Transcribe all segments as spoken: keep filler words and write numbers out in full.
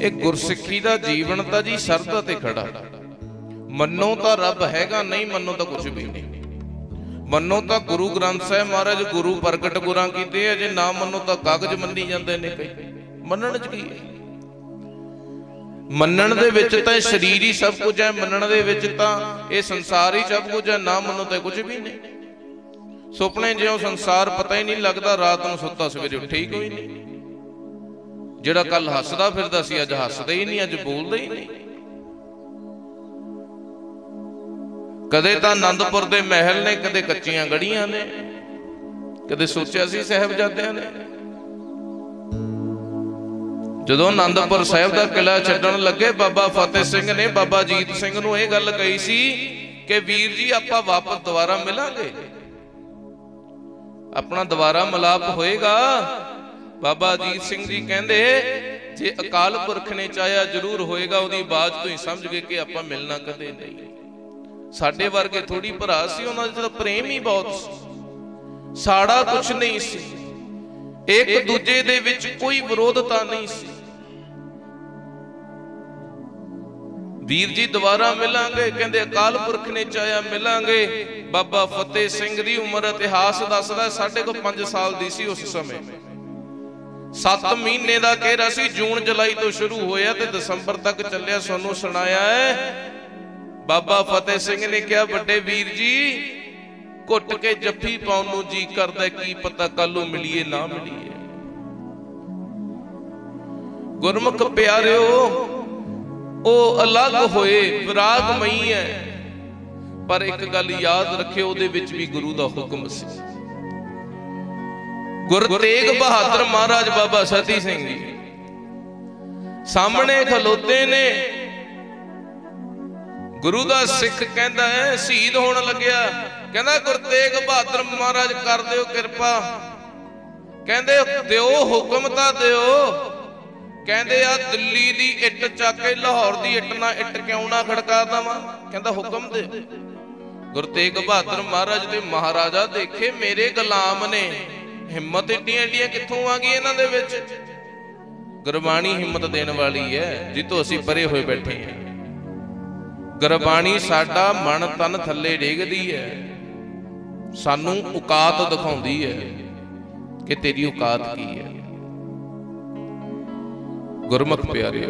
ਇਹ ਗੁਰਸਿੱਖੀ ਦਾ ਜੀਵਨ ਤਾਂ ਜੀ ਸਰਦਾ ਤੇ ਖੜਾ। ਮੰਨੋ ਤਾਂ ਰੱਬ ਹੈਗਾ, ਨਹੀਂ ਮੰਨੋ ਤਾਂ ਕੁਝ ਵੀ ਨਹੀਂ। ਮੰਨੋ ਤਾਂ ਗੁਰੂ ਗ੍ਰੰਥ ਸਾਹਿਬ ਮਹਾਰਾਜ ਗੁਰੂ ਪ੍ਰਗਟ ਗੁਰਾਂ ਕੀਤੇ ਆ, ਜੇ ਨਾ ਮੰਨੋ ਤਾਂ ਕਾਗਜ਼ ਮੰਨੀ ਜਾਂਦੇ ਨੇ ਕਈ। ਮੰਨਣ ਚ ਕੀ ਹੈ? ਮੰਨਣ ਦੇ ਵਿੱਚ ਤਾਂ ਸਰੀਰ ਹੀ ਸਭ ਕੁਝ ਹੈ, ਮੰਨਣ ਦੇ ਵਿੱਚ ਤਾਂ ਇਹ ਸੰਸਾਰ ਹੀ ਸਭ ਕੁਝ ਹੈ, ਨਾ ਮੰਨੋ ਤਾਂ ਕੁਝ ਵੀ ਨਹੀਂ। ਸੁਪਨੇ ਜਿਉਂ ਸੰਸਾਰ ਪਤਾ ਹੀ ਨਹੀਂ ਲੱਗਦਾ, ਰਾਤ ਨੂੰ ਸੁੱਤਾ ਸਵੇਰੇ ਉੱਠੇ ਹੀ ਕੋਈ ਨਹੀਂ। ਜਿਹੜਾ ਕੱਲ ਹੱਸਦਾ ਫਿਰਦਾ ਸੀ ਅੱਜ ਹੱਸਦਾ ਹੀ ਨਹੀਂ, ਅੱਜ ਬੋਲਦਾ ਹੀ ਨਹੀਂ। ਕਦੇ ਤਾਂ ਆਨੰਦਪੁਰ ਦੇ ਮਹਿਲ ਨੇ, ਕਦੇ ਕੱਚੀਆਂ ਗੜੀਆਂ ਨੇ, ਕਦੇ ਸੋਚਿਆ ਸੀ ਸਾਹਿਬਜ਼ਾਦਿਆਂ ਨੇ। ਜਦੋਂ ਆਨੰਦਪੁਰ ਸਾਹਿਬ ਦਾ ਕਿਲਾ ਛੱਡਣ ਲੱਗੇ, ਬਾਬਾ ਫਤਿਹ ਸਿੰਘ ਨੇ ਬਾਬਾ ਅਜੀਤ ਸਿੰਘ ਨੂੰ ਇਹ ਗੱਲ ਕਹੀ ਸੀ ਕਿ ਵੀਰ ਜੀ ਆਪਾਂ ਵਾਪਸ ਦੁਬਾਰਾ ਮਿਲਾਂਗੇ, ਆਪਣਾ ਦੁਬਾਰਾ ਮਿਲਾਪ ਹੋਏਗਾ। ਬਾਬਾ ਅਜੀਤ ਸਿੰਘ ਜੀ ਕਹਿੰਦੇ ਜੇ ਅਕਾਲ ਪੁਰਖ ਨੇ ਚਾਹਿਆ ਜ਼ਰੂਰ ਹੋਏਗਾ। ਉਹਦੀ ਆਵਾਜ਼ ਤੋਂ ਹੀ ਸਮਝ ਗਏ ਕਿ ਆਪਾਂ ਮਿਲਣਾ ਕਦੇ ਨਹੀਂ। ਸਾਡੇ ਵਰਗੇ ਥੋੜੀ ਭਰਾ ਸੀ, ਉਹਨਾਂ ਦਾ ਪ੍ਰੇਮ ਹੀ ਬਹੁਤ ਸੀ, ਸਾੜਾ ਕੁਛ ਨਹੀਂ ਸੀ, ਇੱਕ ਦੂਜੇ ਦੇ ਵਿੱਚ ਕੋਈ ਵਿਰੋਧਤਾ ਨਹੀਂ ਸੀ। ਵੀਰ ਜੀ ਦੁਬਾਰਾ ਮਿਲਾਂਗੇ, ਕਹਿੰਦੇ ਅਕਾਲ ਪੁਰਖ ਨੇ ਚਾਹਿਆ ਮਿਲਾਂਗੇ। ਬਾਬਾ ਫਤਿਹ ਸਿੰਘ ਦੀ ਉਮਰ ਇਤਿਹਾਸ ਦੱਸਦਾ ਸਾਢੇ ਕੋ ਪੰਜ ਸਾਲ ਦੀ ਸੀ ਉਸ ਸਮੇਂ। ਸੱਤ ਮਹੀਨੇ ਦਾ ਘੇਰਾ ਸੀ, ਜੂਨ ਜੁਲਾਈ ਤੋਂ ਸ਼ੁਰੂ ਹੋਇਆ ਤੇ ਦਸੰਬਰ ਤੱਕ ਚੱਲਿਆ। ਸਾਨੂੰ ਸੁਣਾਇਆ ਹੈ ਬਾਬਾ ਫਤਿਹ ਸਿੰਘ ਨੇ ਕਿਹਾ ਵੱਡੇ ਵੀਰ ਜੀ ਘੁੱਟ ਕੇ ਜੱਫੀ ਪਾਉਣ ਨੂੰ ਜੀ ਕਰਦਾ, ਕੀ ਪਤਾ ਕੱਲ ਨੂੰ ਮਿਲੀਏ ਨਾ ਮਿਲੀਏ। ਗੁਰਮੁਖ ਪਿਆਰਿਓ ਉਹ ਅਲੱਗ ਹੋਏ, ਵਿਰਾਗਮਈ ਹੈ, ਪਰ ਇੱਕ ਗੱਲ ਯਾਦ ਰੱਖਿਓ ਉਹਦੇ ਵਿੱਚ ਵੀ ਗੁਰੂ ਦਾ ਹੁਕਮ ਸੀ। ਗੁਰੂ ਤੇਗ ਬਹਾਦਰ ਮਹਾਰਾਜ ਬਾਬਾ ਸਤੀ ਸਿੰਘ ਜੀ ਸਾਹਮਣੇ ਖਲੋਤੇ ਨੇ। ਗੁਰੂ ਦਾ ਸਿੱਖ ਕਹਿੰਦਾ ਹੈ ਸ਼ਹੀਦ ਹੋਣ ਲੱਗਿਆ, ਕਹਿੰਦਾ ਗੁਰੂ ਤੇਗ ਬਹਾਦਰ ਮਹਾਰਾਜ ਕਰ ਦਿਓ ਕਿਰਪਾ, ਕਹਿੰਦੇ ਦਿਓ ਹੁਕਮ ਤਾਂ ਦਿਓ। ਕਹਿੰਦੇ ਆ ਦਿੱਲੀ ਦੀ ਇੱਟ ਚੱਕ ਕੇ ਲਾਹੌਰ ਦੀ ਇੱਟ ਨਾਲ ਇੱਟ ਕਿਉਂ ਨਾ ਖੜਕਾ ਦੇਵਾਂ, ਕਹਿੰਦਾ ਹੁਕਮ ਦੇ। ਗੁਰੂ ਤੇਗ ਬਹਾਦਰ ਮਹਾਰਾਜ ਦੇ ਮਹਾਰਾਜਾ ਦੇਖੇ ਮੇਰੇ ਗੁਲਾਮ ਨੇ, ਹਿੰਮਤ ਏਡੀਆਂ ਏਡੀਆਂ ਕਿੱਥੋਂ ਆ ਗਈ ਇਹਨਾਂ ਦੇ ਵਿੱਚ। ਗੁਰਬਾਣੀ ਹਿੰਮਤ ਦੇਣ ਵਾਲੀ ਹੈ, ਜਿੱਤੋਂ ਅਸੀਂ ਪਰੇ ਹੋਏ ਬੈਠੇ ਹਾਂ। ਗੁਰਬਾਣੀ ਸਾਡਾ ਮਨ ਤਨ ਥੱਲੇ ਡੇਗਦੀ ਹੈ, ਸਾਨੂੰ ਔਕਾਤ ਦਿਖਾਉਂਦੀ ਹੈ ਕਿ ਤੇਰੀ ਔਕਾਤ ਕੀ ਹੈ। ਗੁਰਮੁਖ ਪਿਆਰਿਓ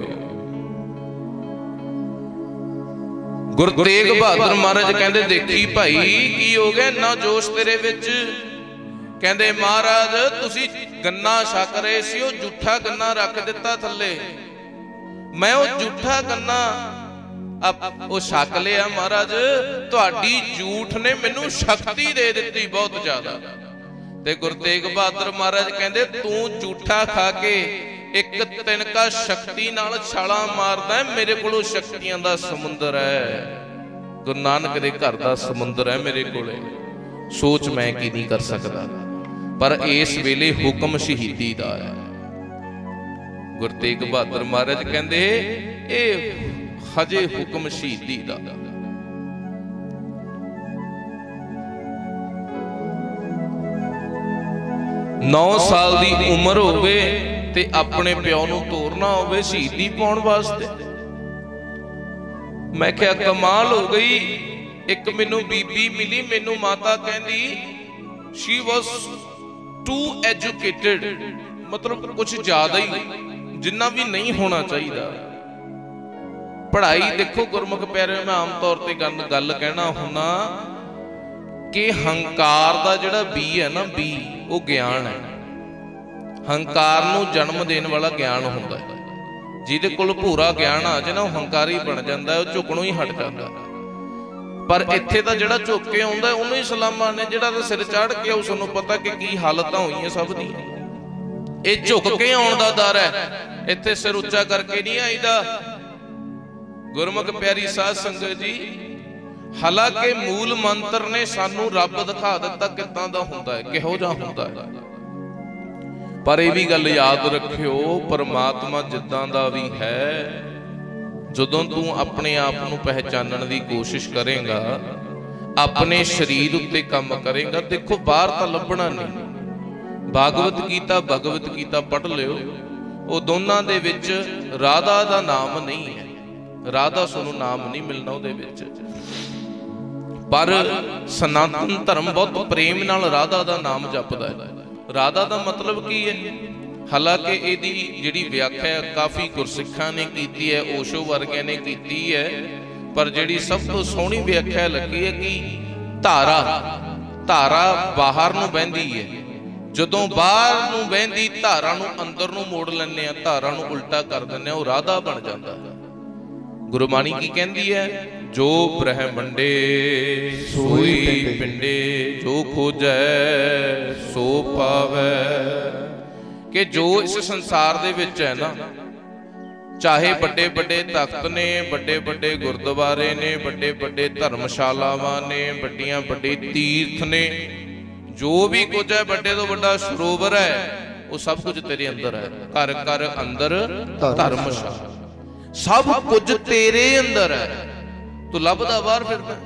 ਗੁਰੂ ਤੇਗ ਬਹਾਦਰ ਮਹਾਰਾਜ ਕਹਿੰਦੇ ਦੇਖੀ ਭਾਈ ਕੀ ਹੋ ਗਿਆ ਇੰਨਾ ਜੋਸ਼ ਤੇਰੇ ਵਿੱਚ। ਕਹਿੰਦੇ ਮਹਾਰਾਜ ਤੁਸੀਂ ਗੰਨਾ ਛਕ ਰਹੇ ਸੀ, ਉਹ ਜੂਠਾ ਗੰਨਾ ਰੱਖ ਦਿੱਤਾ ਥੱਲੇ, ਮੈਂ ਉਹ ਜੂਠਾ ਗੰਨਾ ਉਹ ਛਕ ਲਿਆ। ਮਹਾਰਾਜ ਤੁਹਾਡੀ ਝੂਠ ਨੇ ਮੈਨੂੰ ਸ਼ਕਤੀ ਦੇ ਦਿੱਤੀ ਬਹੁਤ ਜ਼ਿਆਦਾ। ਤੇ ਗੁਰੂ ਤੇਗ ਬਹਾਦਰ ਮਹਾਰਾਜ ਕਹਿੰਦੇ ਤੂੰ ਝੂਠਾ ਖਾ ਕੇ ਇੱਕ ਤਿਨਕਾ ਸ਼ਕਤੀ ਨਾਲ ਛਾਲਾਂ ਮਾਰਦਾ, ਮੇਰੇ ਕੋਲੋਂ ਸ਼ਕਤੀਆਂ ਦਾ ਸਮੁੰਦਰ ਹੈ। ਗੁਰੂ ਨਾਨਕ ਦੇ ਘਰ ਦਾ ਸਮੁੰਦਰ ਹੈ ਮੇਰੇ ਕੋਲੇ, ਸੋਚ ਮੈਂ ਕੀ ਨਹੀਂ ਕਰ ਸਕਦਾ। ਪਰ ਇਸ ਵੇਲੇ ਹੁਕਮ ਸ਼ਹੀਦੀ ਦਾ ਹੈ। ਗੁਰੂ ਤੇਗ ਬਹਾਦਰ ਮਹਾਰਾਜ ਕਹਿੰਦੇ ਇਹ ਹਜੇ ਹੁਕਮ ਸ਼ਹੀਦੀ ਦਾ। ਨੌ ਸਾਲ ਦੀ ਉਮਰ ਹੋਵੇ ਤੇ ਆਪਣੇ ਪਿਓ ਨੂੰ ਤੋਰਨਾ ਹੋਵੇ ਸ਼ਹੀਦੀ ਪਾਉਣ ਵਾਸਤੇ। ਮੈਂ ਕਿਹਾ ਕਮਾਲ ਹੋ ਗਈ। ਇੱਕ ਮੈਨੂੰ ਬੀਬੀ ਮਿਲੀ, ਮੈਨੂੰ ਮਾਤਾ ਕਹਿੰਦੀ she was too educated, ਮਤਲਬ ਕੁਛ ਜ਼ਿਆਦਾ ਹੀ, ਜਿੰਨਾ ਵੀ ਨਹੀਂ ਹੋਣਾ ਚਾਹੀਦਾ। ਪੜ੍ਹਾਈ ਦੇਖੋ ਗੁਰਮੁਖ ਪਿਆਰਿਓ, ਮੈਂ ਆਮ ਤੌਰ ਤੇ ਗੱਲ ਗੱਲ ਕਹਿਣਾ ਹੁੰਦਾ ਕਿ ਹੰਕਾਰ ਦਾ ਜਿਹੜਾ ਬੀ ਹੈ ਨਾ, ਬੀ ਉਹ ਗਿਆਨ ਹੈ। ਹੰਕਾਰ ਨੂੰ ਜਨਮ ਦੇਣ ਵਾਲਾ ਗਿਆਨ ਹੁੰਦਾ ਹੈ। ਜਿਹਦੇ ਕੋਲ ਭੂਰਾ ਗਿਆਨ ਆ ਜਾਏ ਨਾ, ਉਹ ਹੰਕਾਰੀ ਬਣ ਜਾਂਦਾ, ਉਹ ਝੁਕਣੋਂ ਹੀ ਹਟ ਜਾਂਦਾ। ਪਰ ਇੱਥੇ ਤਾਂ ਜਿਹੜਾ ਝੁੱਕ ਕੇ ਆਉਂਦਾ ਉਹਨੂੰ ਹੀ ਸਲਾਮਾਂ ਨੇ, ਜਿਹੜਾ ਤਾਂ ਸਿਰ ਚੜ੍ਹ ਕੇ ਉਸ ਨੂੰ ਪਤਾ ਕਿ ਕੀ ਹਾਲਤਾਂ ਹੋਈਆਂ ਸਭ ਦੀਆਂ। ਇਹ ਝੁੱਕ ਕੇ ਆਉਣ ਦਾ ਦਰ ਹੈ, ਇੱਥੇ ਸਿਰ ਉੱਚਾ ਕਰਕੇ ਨਹੀਂ ਆਈਦਾ। ਗੁਰਮੁਖ ਪਿਆਰੀ ਸਾਧ ਸੰਗਤ ਜੀ, ਹਾਲਾਂਕਿ ਮੂਲ ਮੰਤਰ ਨੇ ਸਾਨੂੰ ਰੱਬ ਦਿਖਾ ਦਿੱਤਾ ਕਿੱਦਾਂ ਦਾ ਹੁੰਦਾ ਹੈ, ਕਿਹੋ ਜਿਹਾ ਹੁੰਦਾ ਹੈ। ਪਰ ਇਹ ਵੀ ਗੱਲ ਯਾਦ ਰੱਖਿਓ, ਪਰਮਾਤਮਾ ਜਿੱਦਾਂ ਦਾ ਵੀ ਹੈ, ਜਦੋਂ ਤੂੰ ਆਪਣੇ ਆਪ ਨੂੰ ਪਹਿਚਾਨਣ ਦੀ ਕੋਸ਼ਿਸ਼ ਕਰੇਗਾ, ਆਪਣੇ ਸਰੀਰ ਉੱਤੇ ਕੰਮ ਕਰੇਗਾ, ਦੇਖੋ ਬਾਹਰ ਤਾਂ ਲੱਭਣਾ ਨਹੀਂ। ਭਾਗਵਤ ਗੀਤਾ ਭਗਵਤ ਗੀਤਾ ਪੜ੍ਹ ਲਿਓ, ਉਹ ਦੋਨਾਂ ਦੇ ਵਿੱਚ ਰਾਧਾ ਦਾ ਨਾਮ ਨਹੀਂ ਹੈ, ਰਾਧਾ ਸਾਨੂੰ ਨਾਮ ਨਹੀਂ ਮਿਲਣਾ ਉਹਦੇ ਵਿੱਚ। ਪਰ ਸਨਾਤਨ ਧਰਮ ਬਹੁਤ ਪ੍ਰੇਮ ਨਾਲ ਰਾਧਾ ਦਾ ਨਾਮ ਜਪਦਾ ਹੈ। ਰਾਧਾ ਦਾ ਮਤਲਬ ਕੀ ਹੈ? ਹਾਲਾਂਕਿ ਇਹਦੀ ਜਿਹੜੀ ਵਿਆਖਿਆ ਕਾਫੀ ਗੁਰਸਿੱਖਾਂ ਨੇ ਕੀਤੀ ਹੈ, ਓਸ਼ੋ ਵਰਗਿਆਂ ਨੇ ਕੀਤੀ ਹੈ, ਪਰ ਜਿਹੜੀ ਸਭ ਤੋਂ ਸੋਹਣੀ ਵਿਆਖਿਆ ਲੱਗੀ ਹੈ ਕਿ ਧਾਰਾ, ਧਾਰਾ ਬਾਹਰ ਨੂੰ ਵਹਿੰਦੀ ਹੈ, ਜਦੋਂ ਬਾਹਰ ਨੂੰ ਵਹਿੰਦੀ ਧਾਰਾ ਨੂੰ ਅੰਦਰ ਨੂੰ ਮੋੜ ਲੈਂਦੇ ਆ, ਧਾਰਾ ਨੂੰ ਉਲਟਾ ਕਰ ਦਿੰਦੇ ਆ, ਉਹ ਰਾਧਾ ਬਣ ਜਾਂਦਾ। ਗੁਰਬਾਣੀ ਕੀ ਕਹਿੰਦੀ ਹੈ? ਜੋ ਬ੍ਰਹਮੰਡੇ ਸੋਈ ਪਿੰਡੇ, ਜੋ ਖੋਜੈ ਸੋ ਪਾਵੈ। ਕਿ ਜੋ ਇਸ ਸੰਸਾਰ ਦੇ ਵਿੱਚ ਹੈ ਨਾ, ਚਾਹੇ ਵੱਡੇ ਵੱਡੇ ਤਖਤ ਨੇ, ਵੱਡੇ ਵੱਡੇ ਗੁਰਦੁਆਰੇ ਨੇ, ਵੱਡੇ ਵੱਡੇ ਧਰਮਸ਼ਾਲਾਵਾਂ ਨੇ, ਵੱਡੀਆਂ ਵੱਡੇ ਤੀਰਥ ਨੇ, ਜੋ ਵੀ ਕੁਝ ਹੈ, ਵੱਡੇ ਤੋਂ ਵੱਡਾ ਸਰੋਵਰ ਹੈ, ਉਹ ਸਭ ਕੁਝ ਤੇਰੇ ਅੰਦਰ ਹੈ। ਘਰ ਘਰ ਅੰਦਰ ਧਰਮਸ਼ਾਲਾ, ਸਭ ਕੁਝ ਤੇਰੇ ਅੰਦਰ ਹੈ। ਤੂੰ ਲੱਭਦਾ ਬਾਹਰ ਫਿਰਦਾ।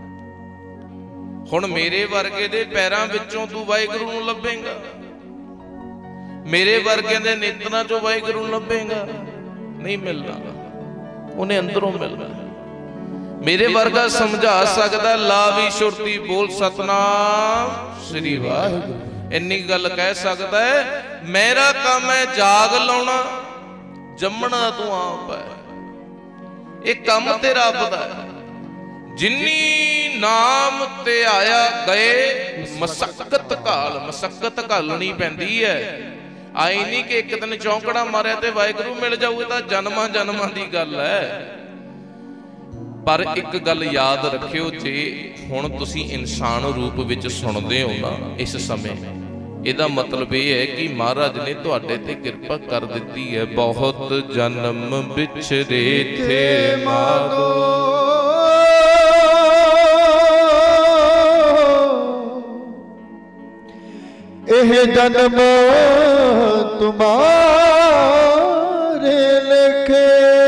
ਹੁਣ ਮੇਰੇ ਵਰਗੇ ਦੇ ਪੈਰਾਂ ਵਿੱਚੋਂ ਤੂੰ ਵਾਹਿਗੁਰੂ ਨੂੰ ਲੱਭੇਂਗਾ, ਮੇਰੇ ਵਰਗਿਆਂ ਦੇ ਨੇਤਰਾਂ ਚੋਂ ਵਾਹਿਗੁਰੂ ਨੂੰ ਲੱਭੇਂਗਾ, ਨਹੀਂ ਮਿਲਣਾ, ਉਹਨੇ ਅੰਦਰੋਂ ਮਿਲਣਾ। ਮੇਰੇ ਵਰਗਾ ਸਮਝਾ ਸਕਦਾ, ਲਾ ਵੀ ਸੁਰਤੀ ਬੋਲ ਸਤਨਾਮ ਸ੍ਰੀ ਵਾਹਿਗੁਰੂ, ਇੰਨੀ ਗੱਲ ਕਹਿ ਸਕਦਾ ਹੈ। ਮੇਰਾ ਕੰਮ ਹੈ ਜਾਗ ਲਾਉਣਾ, ਜੰਮਣਾ ਤੂੰ ਆਪ ਹੈ, ਇਹ ਕੰਮ ਤੇ ਰੱਬ ਦਾ ਹੈ। ਜਿੰਨੀ ਨਾਮ ਤੇ ਆਇਆ ਗਏ ਮਸਕਤ ਘਾਲ, ਮਸਕਤ ਘਾਲਣੀ ਪੈਂਦੀ ਹੈ। ਆਈ ਨਹੀਂ ਕਿ ਇੱਕ ਦਿਨ ਚੌਂਕੜਾ ਮਾਰਿਆ ਤੇ ਵਾਹਿਗੁਰੂ ਮਿਲ ਜਾਊ, ਇਹ ਤਾਂ ਜਨਮਾਂ ਜਨਮਾਂ ਦੀ ਗੱਲ ਹੈ। ਪਰ ਇੱਕ ਗੱਲ ਯਾਦ ਰੱਖਿਓ, ਜੇ ਹੁਣ ਤੁਸੀਂ ਇਨਸਾਨ ਰੂਪ ਵਿੱਚ ਸੁਣਦੇ ਹੋ ਨਾ ਇਸ ਸਮੇਂ, ਇਹਦਾ ਮਤਲਬ ਇਹ ਹੈ ਕਿ ਮਹਾਰਾਜ ਨੇ ਤੁਹਾਡੇ ਤੇ ਕਿਰਪਾ ਕਰ ਦਿੱਤੀ ਹੈ। ਬਹੁਤ ਜਨਮ ਵਿਛਰੇ ਥੇ ਮਾਗੋ, ਇਹ ਜਨਮ ਤੁਮਾਰੇ ਲਿਖੇ।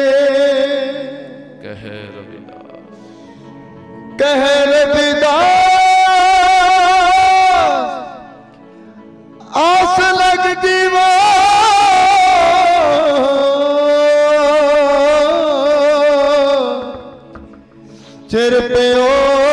ਕਹਿ ਰਵਿਦਾਸ, ਕਹਿ ਰਵਿਦਾਸ, ਆਸ ਲਗ ਜੀਵਾ ਚਿਰ ਪਿਓ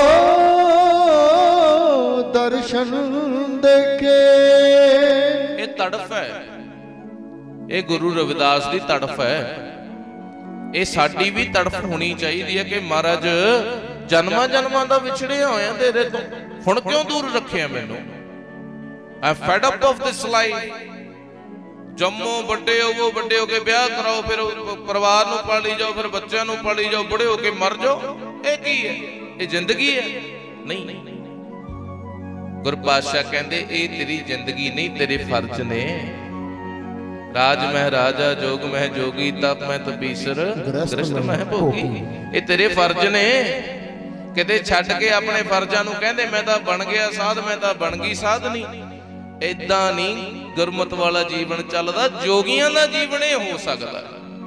ਦਰਸ਼ਨ ਦੇਖੇ। ਇਹ ਤੜਫ ਹੈ, ਇਹ ਗੁਰੂ ਰਵਿਦਾਸ ਦੀ ਤੜਫ ਹੈ। ਇਹ ਸਾਡੀ ਵੀ ਤੜਫ ਹੋਣੀ ਚਾਹੀਦੀ ਹੈ ਕਿ ਮਹਾਰਾਜ ਜਨਮਾਂ ਜਨਮਾਂ ਦਾ ਵਿਛੜਿਆ ਹੋਇਆ ਤੇਰੇ ਤੋਂ, ਹੁਣ ਕਿਉਂ ਦੂਰ ਰੱਖਿਆ ਮੈਨੂੰ? I am fed up of this life. ਜੰਮੋ ਵੱਡੇ ਹੋਵੋ, ਵੱਡੇ ਹੋ ਕੇ ਵਿਆਹ ਕਰਾਓ, ਫਿਰ ਪਰਿਵਾਰ ਨੂੰ ਪਾਲੀ ਜਾਓ, ਫਿਰ ਬੱਚਿਆਂ ਨੂੰ ਪਾਲੀ ਜਾਓ, ਬੁੜੇ ਹੋ ਕੇ ਮਰ ਜਾਓ। ਇਹ ਕੀ ਹੈ? ਇਹ ਜ਼ਿੰਦਗੀ ਹੈ? ਨਹੀਂ। ਗੁਰਪਾਤਸ਼ਾਹ ਕਹਿੰਦੇ ਇਹ ਤੇਰੀ ਜ਼ਿੰਦਗੀ ਨਹੀਂ, ਤੇਰੇ ਫਰਜ਼ ਨੇ। ਰਾਜ ਮਹਿ ਰਾਜਾ, ਜੋਗ ਮਹਿ ਜੋਗੀ, ਤਪ ਮਹਿ ਤਪੀਸਰ, ਗ੍ਰਸਤ ਮਹਿ ਭੋਗੀ। ਇਹ ਤੇਰੇ ਫਰਜ਼ ਨੇ। ਕਿਤੇ ਛੱਡ ਕੇ ਆਪਣੇ ਫਰਜ਼ਾਂ ਨੂੰ ਕਹਿੰਦੇ ਮੈਂ ਤਾਂ ਬਣ ਗਿਆ ਸਾਧ, ਮੈਂ ਤਾਂ ਬਣ ਗਈ ਸਾਧਨੀ। ਏਦਾਂ ਨਹੀਂ ਗੁਰਮਤਿ ਵਾਲਾ ਜੀਵਨ ਚੱਲਦਾ। ਜੋਗੀਆਂ ਦਾ ਜੀਵਨ ਇਹ ਹੋ ਸਕਦਾ।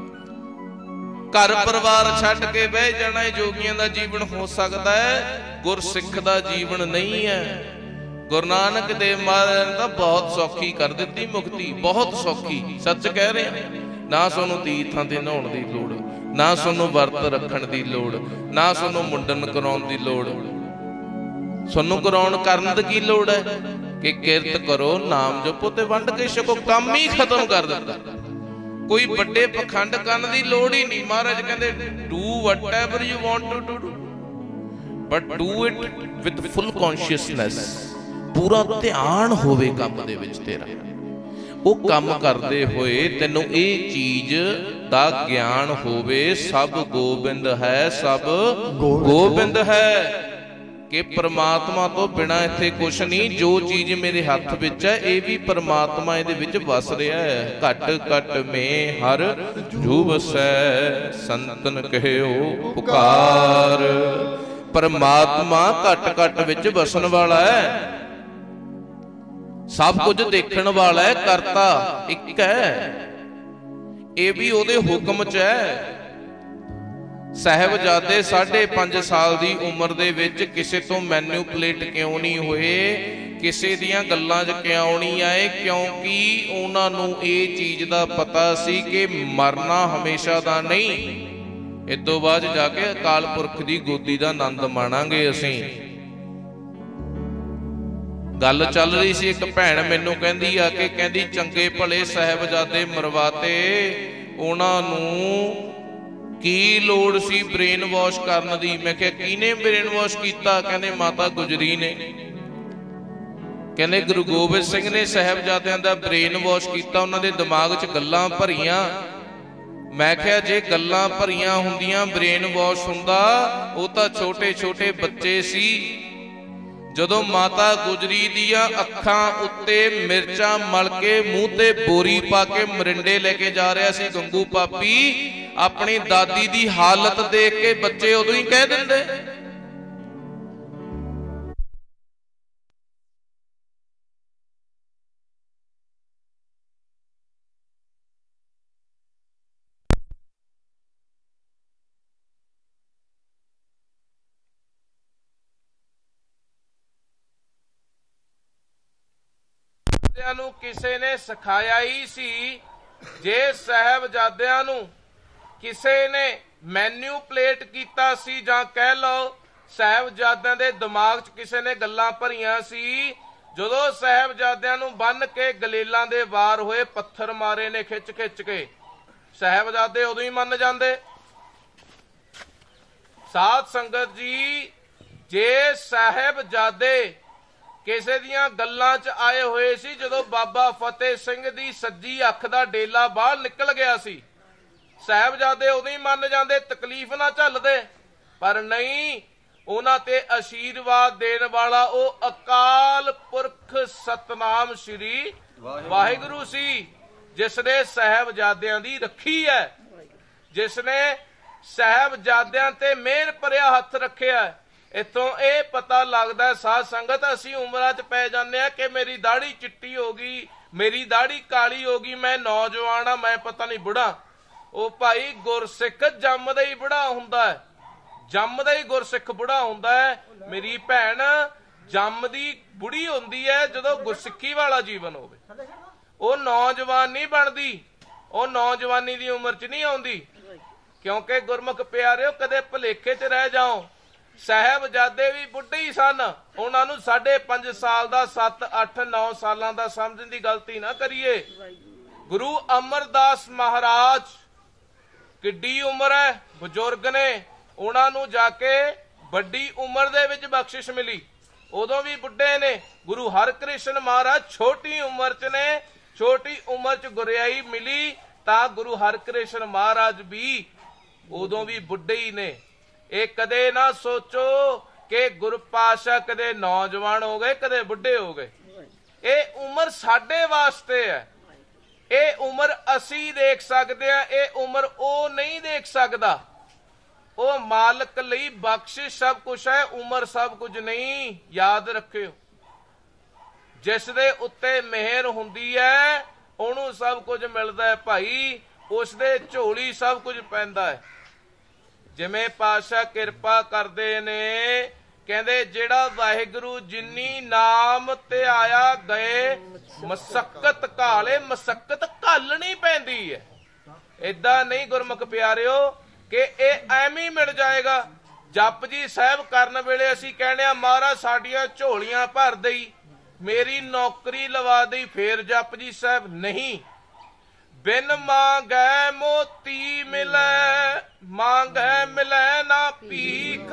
ਘਰ ਪਰਿਵਾਰ ਛੱਡ ਕੇ ਬਹਿ ਜਾਣਾ ਇਹ ਜੋਗੀਆਂ ਦਾ ਜੀਵਨ ਹੋ ਸਕਦਾ ਹੈ, ਗੁਰਸਿੱਖ ਦਾ ਜੀਵਨ ਨਹੀਂ ਹੈ। ਗੁਰੂ ਨਾਨਕ ਦੇਵ ਮਹਾਰਾਜ ਨੇ ਤਾਂ ਬਹੁਤ ਸੌਖੀ ਕਰ ਦਿੱਤੀ ਮੁਕਤੀ, ਬਹੁਤ ਸੌਖੀ। ਸੱਚ ਕਹਿ ਰਿਹਾ, ਨਾ ਸਾਨੂੰ ਤੀਰਥਾਂ ਤੇ ਨਹਾਉਣ ਦੀ ਲੋੜ, ਨਾ ਸਾਨੂੰ ਵਰਤ ਰੱਖਣ ਦੀ ਲੋੜ, ਨਾ ਸਾਨੂੰ ਮੁੰਡਨ ਕਰਾਉਣ ਦੀ ਲੋੜ। ਸਾਨੂੰ ਕਰਾਉਣ ਕਰਨ ਦੀ ਕੀ ਲੋੜ ਹੈ? ਕਿ ਕਿਰਤ ਕਰੋ, ਨਾਮ ਜਪੋ ਤੇ ਵੰਡ ਕੇ ਛਕੋ। ਕੰਮ ਹੀ ਖਤਮ ਕਰ ਦਿੱਤਾ। ਕੋਈ ਵੱਡੇ ਪਖੰਡ ਕਰਨ ਦੀ ਲੋੜ ਹੀ ਨਹੀਂ। ਮਹਾਰਾਜ ਕਹਿੰਦੇ do whatever you want to do, but do it with full consciousness. ਪੂਰਾ ਧਿਆਨ ਹੋਵੇ ਕੰਮ ਦੇ ਵਿੱਚ ਤੇਰਾ। ਉਹ ਕੰਮ ਕਰਦੇ ਹੋਏ ਤੈਨੂੰ ਇਹ ਚੀਜ਼ ਦਾ ਗਿਆਨ ਹੋਵੇ, ਸਭ ਗੋਬਿੰਦ ਹੈ, ਸਭ ਗੋਬਿੰਦ ਹੈ, ਕਿ ਪ੍ਰਮਾਤਮਾ ਤੋਂ ਬਿਨਾਂ ਇੱਥੇ ਕੁਛ ਨਹੀਂ। ਜੋ ਚੀਜ਼ ਮੇਰੇ ਹੱਥ ਵਿੱਚ ਹੈ ਇਹ ਵੀ ਪ੍ਰਮਾਤਮਾ ਇਹਦੇ ਵਿੱਚ ਵਸ ਰਿਹਾ ਹੈ। ਘਟ ਘਟ ਮੇ ਹਰ ਜੂ ਵਸੈ, ਸੰਤਨ ਕਹਿਓ ਪੁਕਾਰ। ਪ੍ਰਮਾਤਮਾ ਘਟ ਘਟ ਵਿੱਚ ਵਸਣ ਵਾਲਾ ਹੈ, ਸਭ ਕੁਝ ਦੇਖਣ ਵਾਲਾ ਹੈ, ਕਰਤਾ ਇੱਕ ਹੈ। ਇਹ ਵੀ ਉਹਦੇ ਹੁਕਮ ਚ ਹੈ। ਸਾਹਿਬਜ਼ਾਦੇ ਸਾਢੇ ਪੰਜ ਸਾਲ ਦੀ ਉਮਰ ਦੇ ਵਿੱਚ ਕਿਸੇ ਤੋਂ ਮੈਨੂਪਲੇਟ ਕਿਉਂ ਨਹੀਂ ਹੋਏ? ਕਿਸੇ ਦੀਆਂ ਗੱਲਾਂ 'ਚ ਕਿਉਂ ਨਹੀਂ ਆਏ? ਕਿਉਂਕਿ ਉਹਨਾਂ ਨੂੰ ਇਹ ਚੀਜ਼ ਦਾ ਪਤਾ ਸੀ ਕਿ ਮਰਨਾ ਹਮੇਸ਼ਾ ਦਾ ਨਹੀਂ, ਇਸ ਤੋਂ ਬਾਅਦ ਜਾ ਕੇ ਅਕਾਲ ਪੁਰਖ ਦੀ ਗੋਦੀ ਦਾ ਆਨੰਦ ਮਾਣਾਂਗੇ ਅਸੀਂ। ਗੱਲ ਚੱਲ ਰਹੀ ਸੀ, ਇੱਕ ਭੈਣ ਮੈਨੂੰ ਕਹਿੰਦੀ ਆ ਕਿ ਕਹਿੰਦੀ ਚੰਗੇ ਭਲੇ ਸਾਹਿਬਜ਼ਾਦੇ ਮਰਵਾਤੇ, ਉਹਨਾਂ ਨੂੰ ਕੀ ਲੋੜ ਸੀ ਬ੍ਰੇਨ ਵਾਸ਼ ਕਰਨ ਦੀ? ਮੈਂ ਕਿਹਾ ਕਿਹਨੇ ਬ੍ਰੇਨ ਵਾਸ਼ ਕੀਤਾ? ਕਹਿੰਦੇ ਮਾਤਾ ਗੁਜਰੀ ਨੇ। ਕਹਿੰਦੇ ਗੁਰੂ ਗੋਬਿੰਦ ਸਿੰਘ ਨੇ ਸਾਹਿਬਜ਼ਾਦਿਆਂ ਦਾ ਬ੍ਰੇਨ ਵਾਸ਼ ਕੀਤਾ, ਉਹਨਾਂ ਦੇ ਦਿਮਾਗ 'ਚ ਗੱਲਾਂ ਭਰੀਆਂ। ਮੈਂ ਕਿਹਾ ਜੇ ਗੱਲਾਂ ਭਰੀਆਂ ਹੁੰਦੀਆਂ ਬ੍ਰੇਨ ਵਾਸ਼ ਹੁੰਦਾ, ਉਹ ਤਾਂ ਛੋਟੇ ਛੋਟੇ ਬੱਚੇ ਸੀ। ਜਦੋਂ ਮਾਤਾ ਗੁਜਰੀ ਦੀਆਂ ਅੱਖਾਂ ਉੱਤੇ ਮਿਰਚਾਂ ਮਲ ਕੇ ਮੂੰਹ ਤੇ ਬੋਰੀ ਪਾ ਕੇ ਮਰਿੰਡੇ ਲੈ ਕੇ ਜਾ ਰਿਹਾ ਸੀ ਗੰਗੂ ਪਾਪੀ, ਆਪਣੀ ਦਾਦੀ ਦੀ ਹਾਲਤ ਦੇਖ ਕੇ ਬੱਚੇ ਉਦੋਂ ਹੀ ਕਹਿ ਦਿੰਦੇ। ਨੂੰ ਕਿਸੇ ਨੇ ਸਿਖਾਇਆ ਹੀ ਸੀ। ਜੇ ਸਾਹਿਬਜ਼ਾਦਿਆਂ ਨੂੰ ਕਿਸੇ ਨੇ ਮੈਨੂਪਲੇਟ ਕੀਤਾ ਸੀ, ਜਾਂ ਕਹਿ ਲਓ ਸਾਹਿਬਜ਼ਾਦਿਆਂ ਦੇ ਦਿਮਾਗ 'ਚ ਕਿਸੇ ਨੇ ਗੱਲਾਂ ਭਰੀਆਂ ਸੀ, ਜਦੋਂ ਸਾਹਿਬਜ਼ਾਦਿਆਂ ਨੂੰ ਬੰਨ ਕੇ ਗਲੇਲਾਂ ਦੇ ਵਾਰ ਹੋਏ, ਪੱਥਰ ਮਾਰੇ ਨੇ ਖਿੱਚ ਖਿੱਚ ਕੇ, ਸਾਹਿਬਜ਼ਾਦੇ ਉਦੋਂ ਹੀ ਮੰਨ ਜਾਂਦੇ। ਸਾਧ ਸੰਗਤ ਜੀ, ਜੇ ਸਾਹਿਬਜ਼ਾਦੇ ਕਿਸੇ ਦੀਆਂ ਗੱਲਾਂ 'ਚ ਆਏ ਹੋਏ ਸੀ, ਜਦੋਂ ਬਾਬਾ ਫਤਿਹ ਸਿੰਘ ਦੀ ਸੱਜੀ ਅੱਖ ਦਾ ਡੇਲਾ ਬਾਹਰ ਨਿਕਲ ਗਿਆ ਸੀ, ਸਾਹਿਬਜ਼ਾਦੇ ਉਦੋਂ ਹੀ ਮੰਨ ਜਾਂਦੇ, ਤਕਲੀਫ ਨਾ ਝੱਲਦੇ। ਪਰ ਨਹੀਂ, ਉਹਨਾਂ ਤੇ ਆਸ਼ੀਰਵਾਦ ਦੇਣ ਵਾਲਾ ਉਹ ਅਕਾਲ ਪੁਰਖ ਸਤਨਾਮ ਸ਼੍ਰੀ ਵਾਹਿਗੁਰੂ ਸੀ, ਜਿਸ ਨੇ ਸਾਹਿਬਜ਼ਾਦਿਆਂ ਦੀ ਰੱਖੀ ਹੈ, ਜਿਸ ਨੇ ਸਾਹਿਬਜ਼ਾਦਿਆਂ ਤੇ ਮਿਹਰ ਭਰਿਆ ਹੱਥ ਰੱਖਿਆ। ਇੱਥੋਂ ਇਹ ਪਤਾ ਲੱਗਦਾ ਸਾਧ ਸੰਗਤ, ਅਸੀਂ ਉਮਰਾਂ 'ਚ ਪੈ ਜਾਂਦੇ ਆ ਕਿ ਮੇਰੀ ਦਾੜੀ ਚਿੱਟੀ ਹੋ ਗਈ, ਮੇਰੀ ਦਾੜੀ ਕਾਲੀ ਹੋ ਗਈ, ਮੈਂ ਨੌਜਵਾਨ ਆ, ਮੈਂ ਪਤਾ ਨਹੀਂ ਬੁੜਾ। ਉਹ ਭਾਈ ਗੁਰਸਿੱਖ ਜੰਮਦਾ ਹੀ ਬੁੜਾ ਹੁੰਦਾ ਹੈ, ਜੰਮਦਾ ਹੀ ਗੁਰਸਿੱਖ ਬੁੜਾ ਹੁੰਦਾ ਹੈ। ਮੇਰੀ ਭੈਣ ਜੰਮਦੀ ਬੁੜੀ ਹੁੰਦੀ ਹੈ ਜਦੋਂ ਗੁਰਸਿੱਖੀ ਵਾਲਾ ਜੀਵਨ ਹੋਵੇ। ਉਹ ਨੌਜਵਾਨ ਨਹੀਂ ਬਣਦੀ, ਉਹ ਨੌਜਵਾਨੀ ਦੀ ਉਮਰ 'ਚ ਨਹੀਂ ਆਉਂਦੀ। ਕਿਉਂਕਿ ਗੁਰਮੁਖ ਪਿਆਰਿਓ, ਕਦੇ ਭੁਲੇਖੇ 'ਚ ਰਹਿ ਜਾਓ, ਸਾਹਿਬਜ਼ਾਦੇ ਵੀ ਬੁੱਢੇ ਹੀ ਸਨ। ਉਹਨਾਂ ਨੂੰ ਸਾਢੇ ਪੰਜ ਸਾਲ ਦਾ, ਸੱਤ ਅੱਠ ਨੌ ਸਾਲਾਂ ਦਾ ਸਮਝਣ ਦੀ ਗਲਤੀ ਨਾ ਕਰੀਏ। ਗੁਰੂ ਅਮਰਦਾਸ ਮਹਾਰਾਜ, ਕਿੱਡੀ ਉਮਰ ਹੈ, ਬਜ਼ੁਰਗ ਨੇ, ਉਹਨਾਂ ਨੂੰ ਜਾ ਕੇ ਵੱਡੀ ਉਮਰ ਦੇ ਵਿੱਚ ਬਖਸ਼ਿਸ਼ ਮਿਲੀ, ਉਦੋਂ ਵੀ ਬੁੱਢੇ ਨੇ। ਗੁਰੂ ਹਰਕ੍ਰਿਸ਼ਨ ਮਹਾਰਾਜ ਛੋਟੀ ਉਮਰ 'ਚ ਨੇ, ਛੋਟੀ ਉਮਰ 'ਚ ਗੁਰਿਆਈ ਮਿਲੀ, ਤਾਂ ਗੁਰੂ ਹਰਕ੍ਰਿਸ਼ਨ ਮਹਾਰਾਜ ਵੀ ਉਦੋਂ ਵੀ ਬੁੱਢੇ ਹੀ ਨੇ। ਇਹ ਕਦੇ ਨਾ ਸੋਚੋ ਕਿ ਗੁਰੂ ਪਾਤਸ਼ਾਹ ਕਦੇ ਨੌਜਵਾਨ ਹੋ ਗਏ, ਕਦੇ ਬੁੱਢੇ ਹੋ ਗਏ। ਇਹ ਉਮਰ ਸਾਡੇ ਵਾਸਤੇ ਹੈ, ਇਹ ਉਮਰ ਅਸੀਂ ਦੇਖ ਸਕਦੇ ਹਾਂ, ਇਹ ਉਮਰ ਉਹ ਨਹੀਂ ਦੇਖ ਸਕਦਾ। ਉਹ ਮਾਲਕ ਲਈ ਬਖਸ਼ਿਸ਼ ਸਭ ਕੁਛ ਹੈ, ਉਮਰ ਸਭ ਕੁਝ ਨਹੀਂ। ਯਾਦ ਰੱਖਿਓ, ਜਿਸ ਦੇ ਉੱਤੇ ਮਿਹਰ ਹੁੰਦੀ ਹੈ ਉਹਨੂੰ ਸਭ ਕੁਝ ਮਿਲਦਾ ਹੈ ਭਾਈ, ਉਸ ਦੇ ਝੋਲੀ ਸਭ ਕੁਝ ਪੈਂਦਾ ਹੈ। ਜਿਵੇਂ ਪਾਤਸ਼ਾਹ ਕਿਰਪਾ ਕਰਦੇ ਨੇ, ਕਹਿੰਦੇ ਜਿਹੜਾ ਵਾਹਿਗੁਰੂ ਜਿੰਨੀ ਨਾਮ ਤੇ ਆਇਆ ਗਏ, ਮਸਕਤ ਘਾਲੇ, ਮਸਕਤ ਘਾਲਣੀ ਪੈਂਦੀ ਹੈ। ਏਦਾਂ ਨਹੀਂ ਗੁਰਮੁਖ ਪਿਆਰਿਓ ਕਿ ਇਹ ਐਵੇਂ ਮਿਲ ਜਾਏਗਾ। ਜਪਜੀ ਸਾਹਿਬ ਕਰਨ ਵੇਲੇ ਅਸੀਂ ਕਹਿੰਦੇ ਆ, ਮਹਾਰਾਜ ਸਾਡੀਆਂ ਝੋਲੀਆਂ ਭਰ ਦੇਈ, ਮੇਰੀ ਨੌਕਰੀ ਲਵਾ ਦੇਈ, ਫੇਰ ਜਪਜੀ ਸਾਹਿਬ ਨਹੀਂ। ਬਿਨ ਮੰਗੈ ਮੋਤੀ ਮਿਲੈ, ਮੰਗੈ ਮਿਲੈ ਨਾ ਭੀਖ।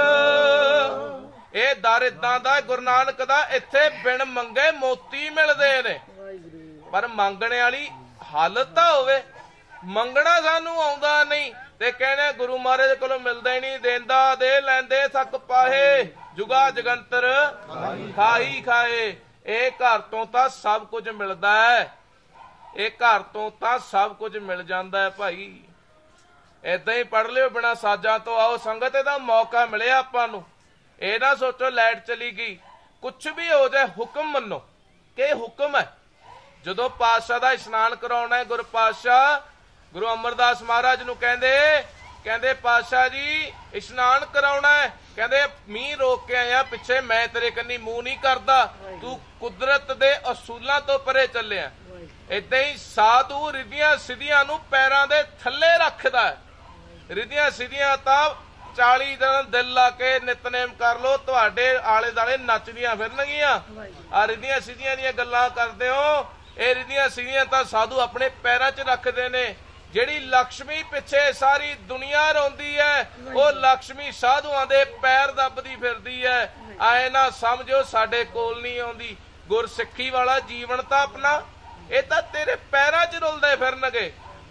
ਇਹ ਦਰ ਏਦਾਂ ਦਾ ਗੁਰੂ ਨਾਨਕ ਦਾ, ਇੱਥੇ ਬਿਨ ਮੰਗੇ ਮੋਤੀ ਮਿਲਦੇ ਨੇ। ਪਰ ਮੰਗਣ ਵਾਲੀ ਹਾਲਤ ਤਾਂ ਹੋਵੇ। ਮੰਗਣਾ ਸਾਨੂੰ ਆਉਂਦਾ ਨਹੀਂ ਤੇ ਕਹਿੰਦੇ ਗੁਰੂ ਮਹਾਰਾਜ ਕੋਲੋਂ ਮਿਲਦਾ ਹੀ ਨਹੀਂ, ਦੇਂਦਾ ਦੇ ਲੈਂਦੇ ਥੱਕ ਪਾਹੇ, ਜੁਗਾ ਜਗੰਤਰ ਖਾਈ ਖਾਏ। ਇਹ ਘਰ ਤੋਂ ਤਾਂ ਸਭ ਕੁਝ ਮਿਲਦਾ ਹੈ, ਇਹ ਘਰ ਤੋਂ ਤਾਂ ਸਭ ਕੁਝ ਮਿਲ ਜਾਂਦਾ ਹੈ ਭਾਈ। ਏਦਾਂ ਹੀ ਪੜ੍ਹ ਲਿਓ ਬਿਨਾਂ ਸਾਜਾਂ ਤੋਂ। ਆਓ ਸੰਗਤ, ਇਹਦਾ ਮੌਕਾ ਮਿਲਿਆ ਆਪਾਂ ਨੂੰ। ਇਹ ਨਾ ਸੋਚੋ ਲਾਈਟ ਚਲੀ ਗਈ, ਕੁਛ ਵੀ ਹੋ ਜਾਏ ਹੁਕਮ ਮੰਨੋ ਕਿ ਇਹ ਹੁਕਮ ਹੈ। ਜਦੋਂ ਪਾਤਸ਼ਾਹ ਦਾ ਇਸ਼ਨਾਨ ਕਰਾਉਣਾ ਹੈ, ਗੁਰੂ ਪਾਤਸ਼ਾਹ ਗੁਰੂ ਅਮਰਦਾਸ ਮਹਾਰਾਜ ਨੂੰ ਕਹਿੰਦੇ कहंदे पातशाह जी इशनान कराउणा है, कहंदे मींह रोक के आया पिछे, मैं तेरे कन्नी मूंह नहीं करदा, तू कुदरत दे असूलां तो परे चलिया। इदां ही साधु रिधियां सिधियां नूं पैरां दे थल्ले रखदा है। रिधियां सिधियां तां चाली दिन दिल ला के नितनेम कर लो, तुहाडे आले दुआले नचदियां फिरनगियां। आ रिधियां सिधियां दीयां गल्लां करदे हो, ਇਹ ਰਿਧੀਆਂ ਸਿਧੀਆਂ ਤਾਂ ਸਾਧੂ ਆਪਣੇ ਪੈਰਾਂ 'ਚ ਰੱਖਦੇ ਨੇ। ਜਿਹੜੀ ਲక్ష్ਮੀ ਪਿੱਛੇ ਸਾਰੀ ਦੁਨੀਆ ਰੋਂਦੀ ਹੈ, ਉਹ ਲక్ష్ਮੀ ਸਾਧੂਆਂ ਦੇ ਪੈਰ ਦੱਬਦੀ ਫਿਰਦੀ ਹੈ। ਆਏ ਨਾ ਸਮਝੋ ਸਾਡੇ ਕੋਲ ਨਹੀਂ ਆਉਂਦੀ। ਗੁਰਸਿੱਖੀ ਵਾਲਾ ਜੀਵਨ ਤਾਂ ਆਪਣਾ ਇਹ ਤਾਂ ਤੇਰੇ ਪੈਰਾਂ 'ਚ ਰੁਲਦੇ ਫਿਰਨਗੇ।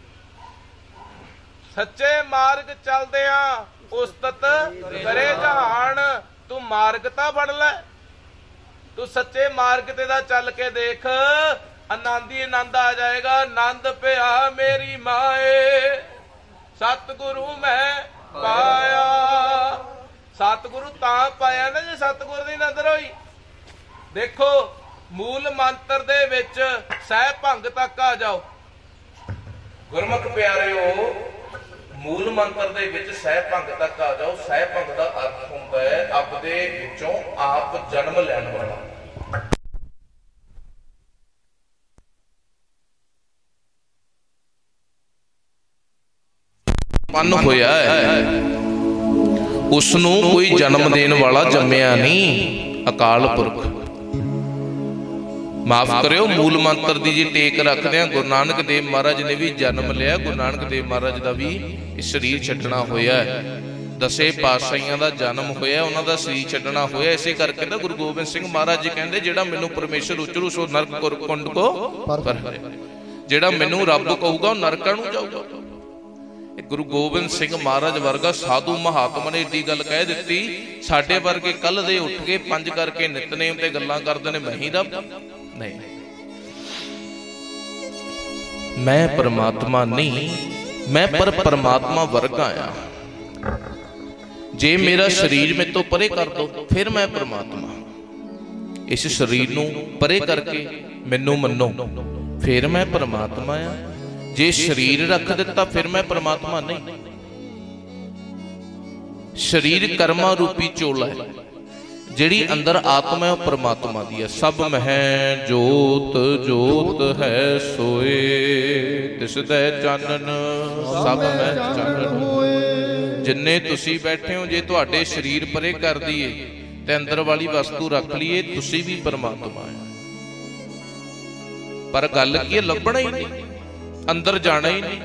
ਸੱਚੇ ਮਾਰਗ ਚੱਲਦੇ ਆ ਉਸਤਤ ਕਰੇ ਜਹਾਨ, ਤੂੰ ਮਾਰਗ ਤਾਂ ਬਣ ਲੈ। ਤੂੰ ਸੱਚੇ ਮਾਰਗ ਤੇ ਦਾ ਚੱਲ ਕੇ ਦੇਖ, आनंद ही आनंद आ जाएगा। आनंद पिया मेरी माए, सतगुरु मैं पाया। सतगुरु तां पाया ना जे सतगुरु दी नजर होई। देखो मूल मंत्र दे विच सह भंग तक आ जाओ। गुरमुख प्यारेओ, मूल मंत्र दे विच सह भंग तक आ जाओ। सह भंग दा अर्थ हुंदा है आप दे विचों आप जन्म लैण वाला। पन होया है, उसनूं कोई जन्म देने वाला जम्मिया नहीं, अकाल पुरख। माफ करियो, मूल मंत्र दी जी टेक रखदे आ। गुरु नानक देव महाराज ने भी जन्म लिया। गुरु नानक देव महाराज दा भी शरीर छड्डना होया है। दसे पातशाहियां दा जन्म होया, उन्हां दा शरीर छड्डना होया। इसे करके तो गुरु गोबिंद सिंह महाराज जी कहंदे जिहड़ा मैनूं परमेश्वर उचरू सो नरक कुंड को पर, जिहड़ा मैनूं रब कहूगा नरकां नूं जाऊगा। गुरु गोबिंद सिंह महाराज वर्गा साधु महात्मा ने एडी गल कह दी। साडे वर्गे कल दे उठ के पंज करके नितनेम ते गल्लां करदे ने मैं ही रब नहीं, मैं परमात्मा नहीं, मैं पर परमात्मा वर्गा आ। जे मेरा शरीर में तो परे कर दो फिर मैं परमात्मा। इस शरीर नूं परे करके मैनू मनो फिर मैं परमात्मा आ। जे शरीर रख दिता फिर मैं परमात्मा नहीं। शरीर कर्मा रूपी चोला है, जिहड़ी अंदर आत्मा है परमात्मा दी है। सब मह जोत जोत है सोए, दिसदै चानन सब मह चानन। जिन्ने तुसी बैठे हो, जे तुहाडे शरीर परे कर दईए ते अंदर वाली वस्तु रख लीए, तुसी भी परमात्मा है। पर गल की लभना ही नहीं, अंदर जाना ही नहीं।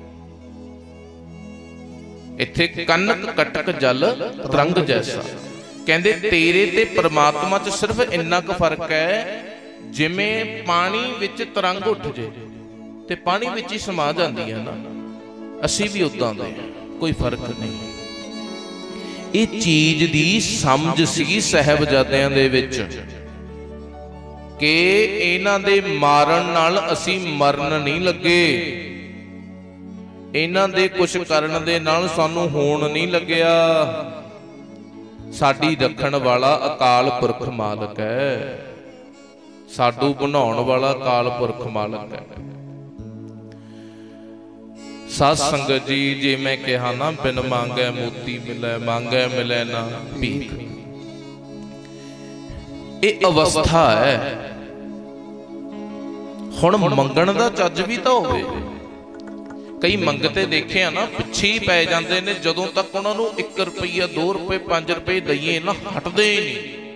इत्थे कनक कटक जल तरंग जैसा। कहंदे तेरे ते परमात्मा च सिर्फ इन्ना क फर्क है, जिवें पानी विच तरंग उठ जे ते पानी विच ही समा जांदी है ना, असीं भी उदां दे, कोई फर्क नहीं। इह चीज दी समझ सी साहिबजादियां दे विच कि इन्हां दे मारन नाल असीं मरन नहीं लगे, इन्हां दे कुछ करन दे नाल सानू होण नहीं लग्या। साडी रखण वाला अकाल पुरख मालक है, साडू बनाउण वाला अकाल पुरख मालक है। साध संगत जी, जे मैं कहा ना बिन मांगे मोती मिले, मांगे मिले ना भीख, ਇਹ अवस्था है। हुण मंगण दा चज भी तो होवे। कई मंगते देखे ना पिछे ही पै जांदे ने, जदों तक उन्हां नूं एक रुपया दो रुपए पांच रुपए दईए ना हटदे ही नहीं।